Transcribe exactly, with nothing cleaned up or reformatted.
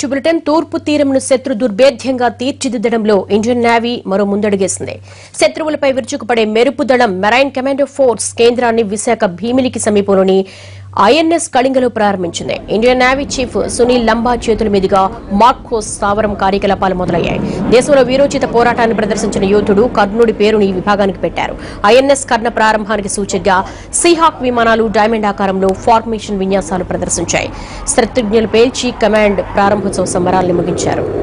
Next bulletin తూర్పు తీరంను శత్రు దుర్భేద్యంగా తీర్చిదిద్దడంలో Indian navy మరో ముందడుగేసింది. శత్రువులపై విరుచుకుపడే మెరుపు దళం మెరైన్ కమాండో ఫోర్స్ కేంద్రాన్ని విశాఖ భీమిలికి సమీపంలోని ఐఎన్ఎస్ కళింగలో ప్రారంభించింది. Indian navy chief Sunil Lanba చేతుల మీదుగా మార్కోస్ స్థావరం కార్యకలాపాలు మొదలయ్యాయి. దేశంలో వీరోచిత పోరాటాన్ని ప్రదర్శించిన యోధుడు కర్ణుడి పేరుని ఈ విభాగానికి పెట్టారు. ఐఎన్ఎస్ కర్ణ ప్రారంభానికి సూచనగా సీహాక్ విమానాలు డైమండ్ ఆకారంలో ఫార్మేషన్ విన్యాసాలు ప్రదర్శించాయి. శత్రుఘ్నులు పేల్చి కమాండ్ ప్రారంభోత్సవ సంబరాలను ముగించారు.